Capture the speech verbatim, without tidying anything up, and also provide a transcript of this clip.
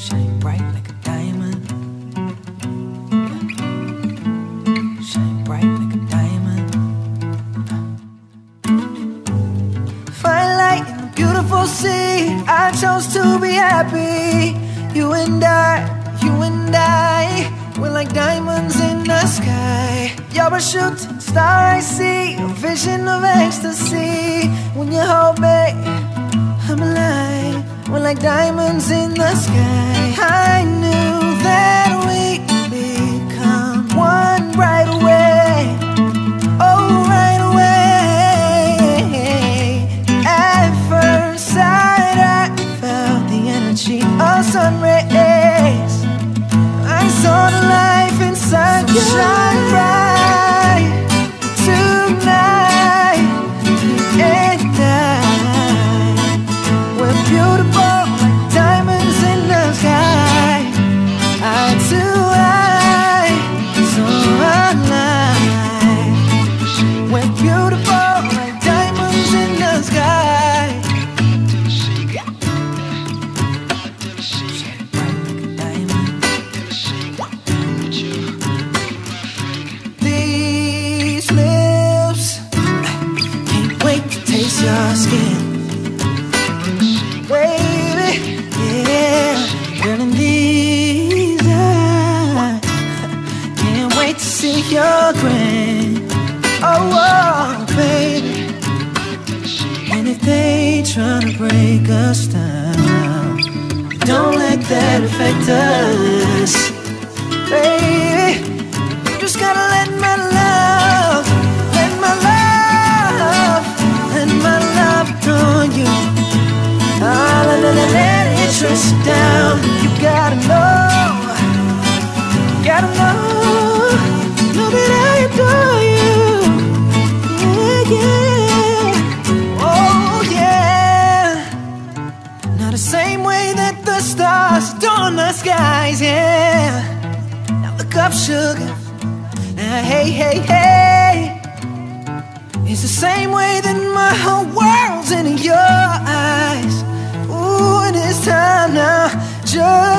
Shine bright like a diamond. Shine bright like a diamond. Fine light in a beautiful sea. I chose to be happy. You and I, you and I, we're like diamonds in the sky. You're a shooting star I see, a vision of ecstasy. When you hold me, I'm alive. We're like diamonds in the sky. I knew that we'd become one right away. Oh, right away. At first sight I felt the energy of sun rays. I saw the life inside you. Shine bright tonight. You and I, we're beautiful like diamonds in the sky. Eye to eye, so alive. We're beautiful like diamonds in the sky. These lips can't wait to taste your skin, baby, yeah. Girl, in these eyes, can't wait to see your grin. Oh, oh, baby. And if they try to break us down, don't let that affect us, baby. You just gotta let my love, let my love, let my love draw you. Ah, let, let, let, let it trace you down. You gotta know, you gotta know, know that I adore you. Yeah, yeah, oh yeah. Now the same way that the stars adorn the skies, yeah. Now look up, sugar. Now hey, hey, hey. It's the same way that my whole world's in your eyes. Ooh, and it's time now. Just